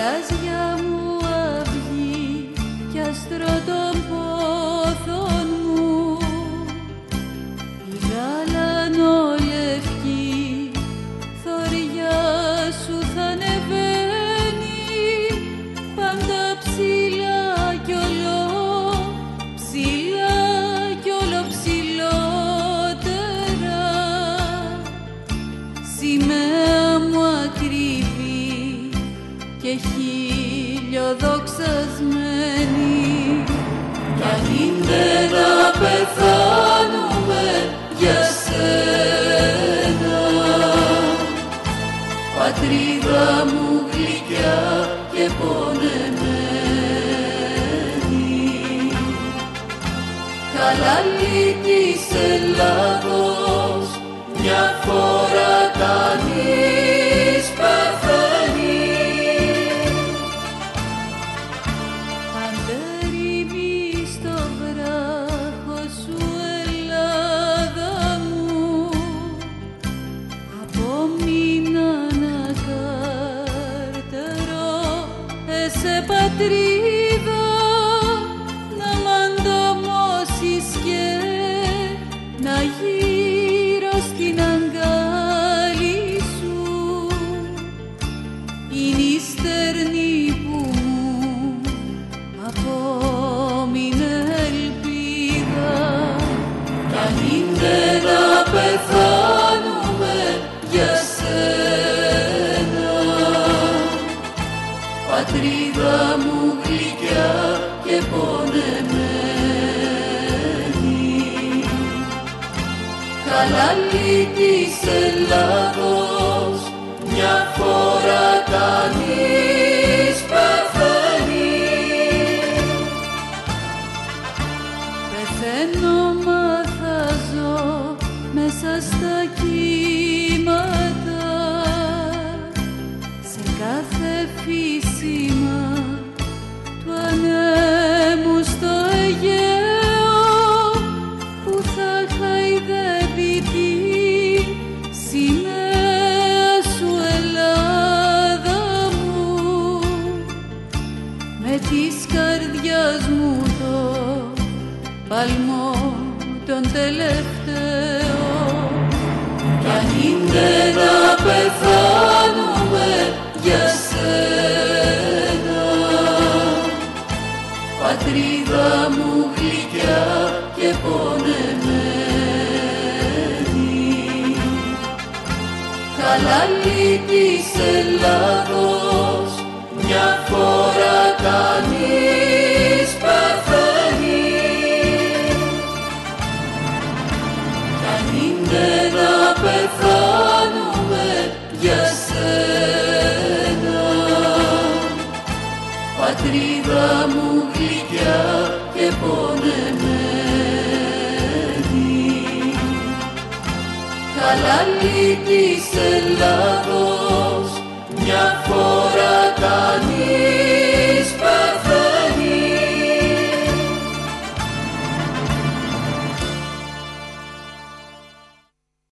γαλάζια μου αυγή κι άστρο των πόθων μου, η γαλανολευκή θωριά σου θα ανεβαίνει πάντα ψηλά κι όλο ψηλά κι όλο ψηλότερα. Σημαία μου ακριβή και χιλιοδοξασμένη, κι αν είναι να πεθάνουμε για σένα, πατρίδα μου γλυκιά και πονεμένη, χαλάλη της Ελλάδος μια φορά κανείς πεθαίνει. Παντερήμι στο βράχο σου Ελλάδα μου, απόμεινα να καρτερώ εσέ πατρίδα, να μ' ανταμώσεις και να γύρω στην αγκάλι σου. Είναι η στερνή που μου απόμεινε ελπίδα, κι αν είναι να πεθάνουμε για σένα, πατρίδα μου γλυκιά και πονεμένη, χαλάλη της Ελλάδος μια φορά κανείς πεθαίνει. Πεθαίνω μα θα ζω μέσα στα κύματα, σε κάθε φύσιμα του ανέμου στο Αιγαίο, που θα χαϊδεύει τη σημαία σου Ελλάδα μου, με της καρδιάς μου το παλμό τον τελευταίο. Κι αν είναι να πεθάνουμε για σένα, πατρίδα μου γλυκιά και πονεμένη, χαλάλη της Ελλάδος μια φορά κανείς πεθαίνει. Κι αν είναι να πεθάνουμε για σένα, πατρίδα μου γλυκιά και πονεμένη, χαλάλη της Ελλάδος μια φορά